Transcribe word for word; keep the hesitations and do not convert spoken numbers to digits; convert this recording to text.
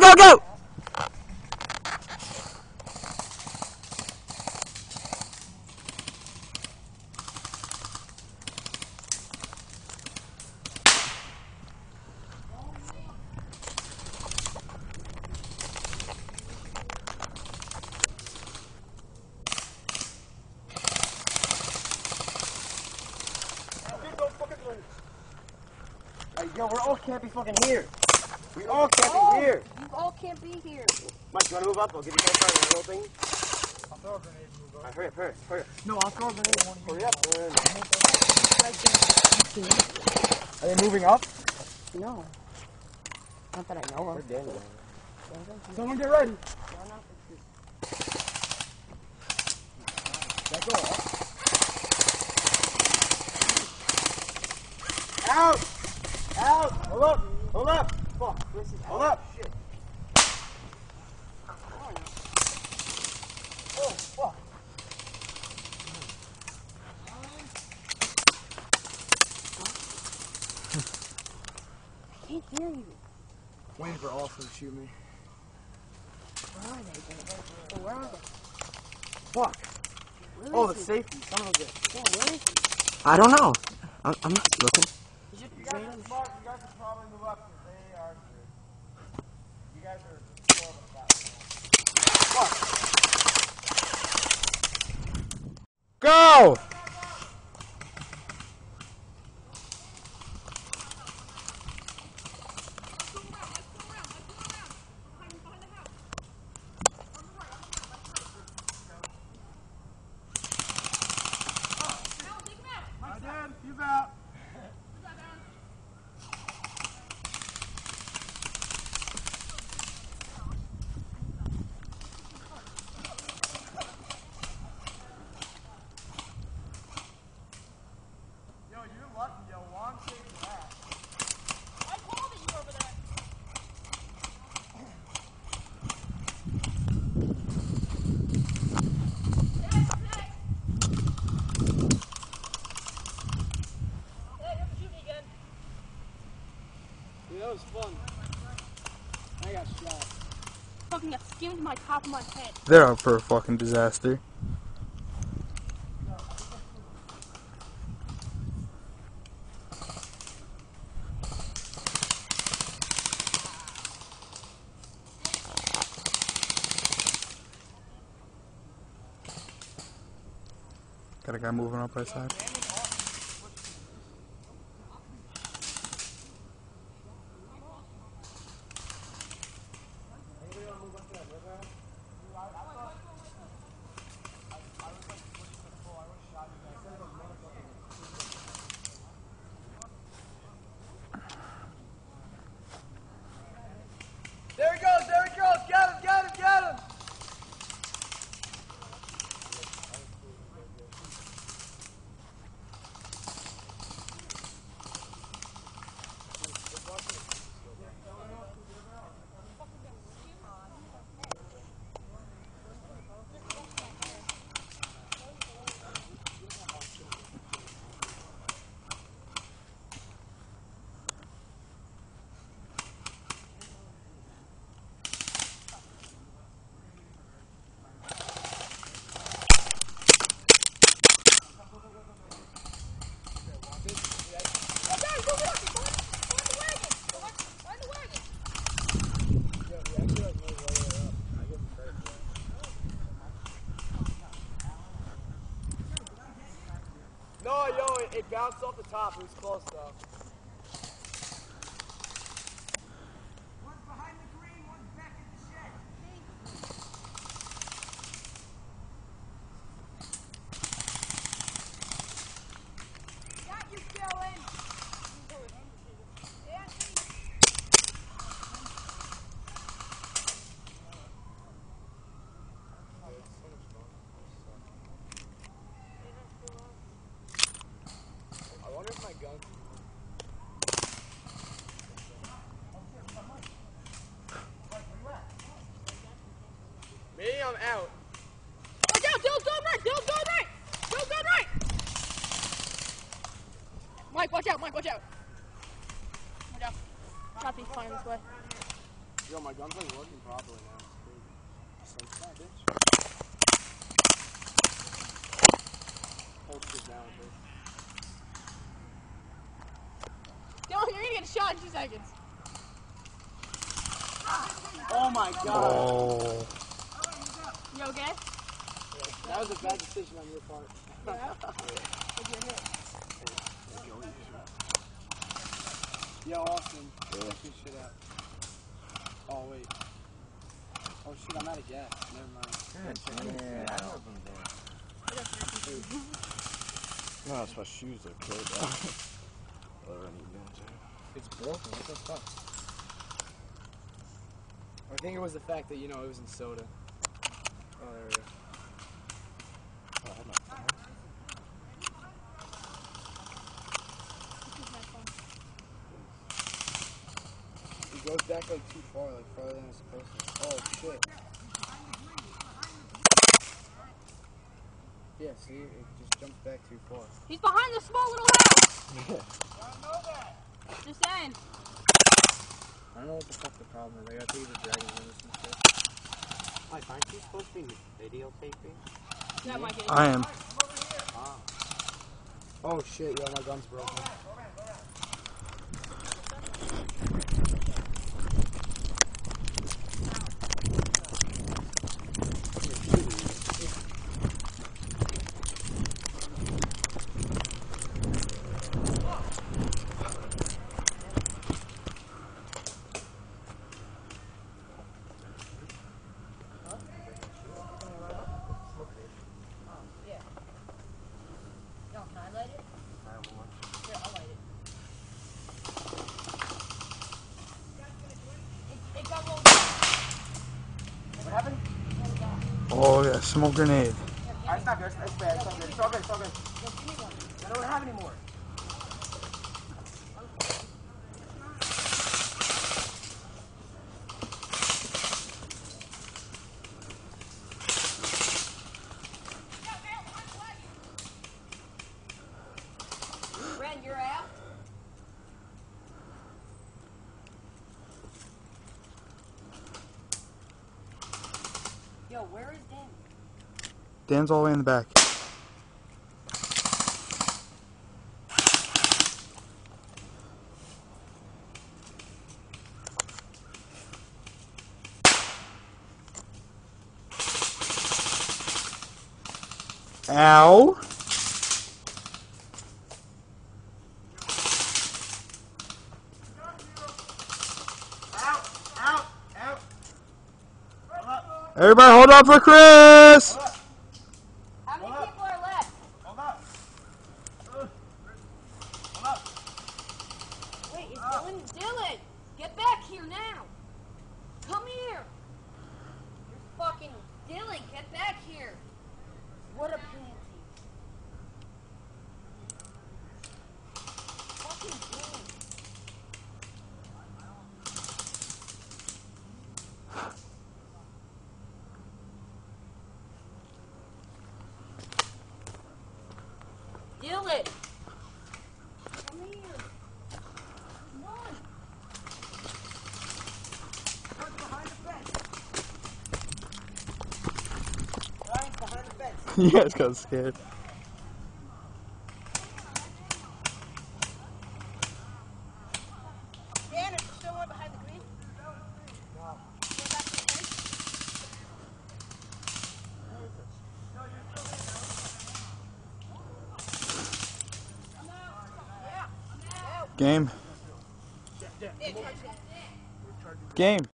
go, go! Yo, we're all can't be fucking here. We all can't oh, be here. You all can't be here. Mike, you want to move up? I'll give you a fire on the whole thing. I'll throw a grenade and move up. Alright, hurry up, hurry up, hurry up. No, I'll throw a grenade and one of you. Hurry up, man. Are they moving up? No. Not that I know of. Where'd Dan go? Someone get ready. Let go. Out! Out! Hold up! Hold up! Fuck, this is hold up! Shit. Oh, fuck. I can't hear you. Waiting for Austin to shoot me. Where are they? Where, where are they? Fuck. Where Oh, is the he? safety. Son of a bitch. Yeah, where is he? I don't know. I'm, I'm not looking. Is it You guys, right are on- smart. You guys should probably move up because they are here. You guys are four of us that. Fuck. Go! I did. He's out. Yo, you're lucky, yo. Juan saved your ass. I called it you over there. Hey, don't shoot me again. Dude, that was fun. I got shot. Fucking got skimmed my top of my head. They're up for a fucking disaster. Got a guy moving up our side. There he goes, there he goes. Get him, get him, get him. No, yo, it, it bounced off the top. It was close though. One's behind the green, one's back in the shed. Got you, Dylan. I wonder if my gun. my gun's like working properly now. It's crazy. Just like that, bitch. Hold shit down, bitch. Dylan, you're gonna get shot in two seconds. Oh my god. Oh. You okay? That was a bad decision on your part. Yeah. With your hit. Yo, Austin. Check this shit out. Oh, wait. Oh, shit, I'm out of gas. Never mind. Yeah, I love them there. No, that's my shoes are killed. Whatever I need to do. It's broken. What the fuck? I think it was the fact that, you know, it was in soda. Oh, there we go. Oh, I had my phone. It goes back like too far, like farther than it's supposed to. Oh, shit. Yeah, see? It just jumps back too far. He's behind the small little house. Just saying. I don't know what the fuck the problem is. I gotta take the dragon in this and shit. Mike, aren't you supposed to be videotaping? That might get I am. Ah. Oh shit, yo, my gun's broken. No, can I light it? I want. Here, I'll light it. It, it got rolled back. What happened? Oh, yeah, smoke grenade. Alright, it's not good. It's bad. It's all good. It's all good. It's all good. Yo, give me one. I don't have any more. Ren, you're out? Yo, where is Dan? Dan's all the way in the back. Ow. Out! Out! Out! Everybody hold up for Chris. How many people are left? Hold up! Hold up! Wait, it's Dylan. Dylan! Get back here now! Come here! You're fucking... Dylan, get back here! What a pansy. Fucking Dylan. Dylan! Come here! Come on! Ryan's behind the fence! Ryan's behind the fence! You guys got scared. Dan, is there still one behind the green? No. Go back to the fence? Game. Game.